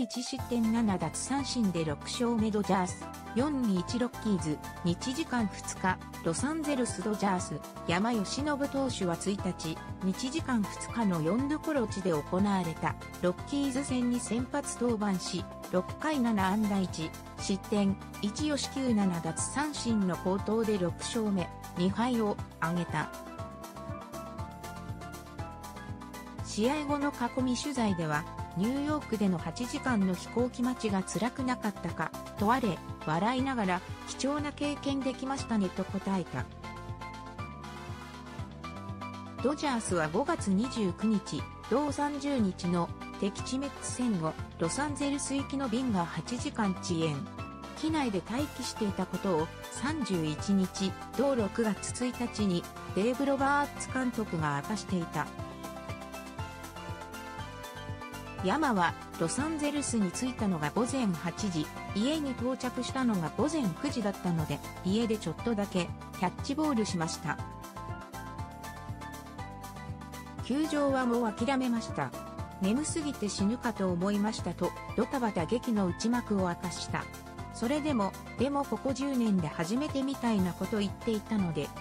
1失点7奪三振で6勝目ドジャース。4-1ロッキーズ、日時間2日、ロサンゼルスドジャース、山由伸投手は1日、日時間2日の4度コロ地で行われた、ロッキーズ戦に先発登板し、6回7安打1、失点、1与四球7奪三振の好投で6勝目、2敗を挙げた。試合後の囲み取材では、ニューヨークでの8時間の飛行機待ちが辛くなかったか、問われ、笑いながら、貴重な経験できましたねと答えた。ドジャースは5月29日、同30日の敵地メッツ戦後、ロサンゼルス行きの便が8時間遅延。機内で待機していたことを31日、同6月1日にデーブ・ロバーツ監督が明かしていた。山はロサンゼルスに着いたのが午前8時、家に到着したのが午前9時だったので、家でちょっとだけキャッチボールしました。球場はもう諦めました。眠すぎて死ぬかと思いましたと、ドタバタ劇の内幕を明かした。それでもここ10年で初めてみたいなこと言っていたので、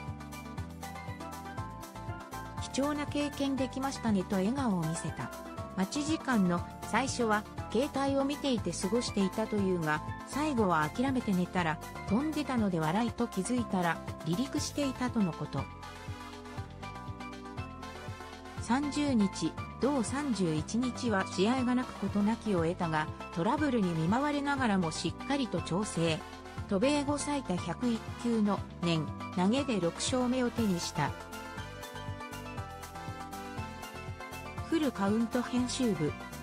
貴重な経験できましたねと笑顔を見せた。待ち時間の最初は携帯を見ていて過ごしていたというが、最後は諦めて寝たら飛んでたので笑いと気づいたら離陸していたとのこと。30日、同31日は試合がなく事なきを得たが、トラブルに見舞われながらもしっかりと調整。渡米後最多101球の年投げで6勝目を手にした。フルカウント編集部、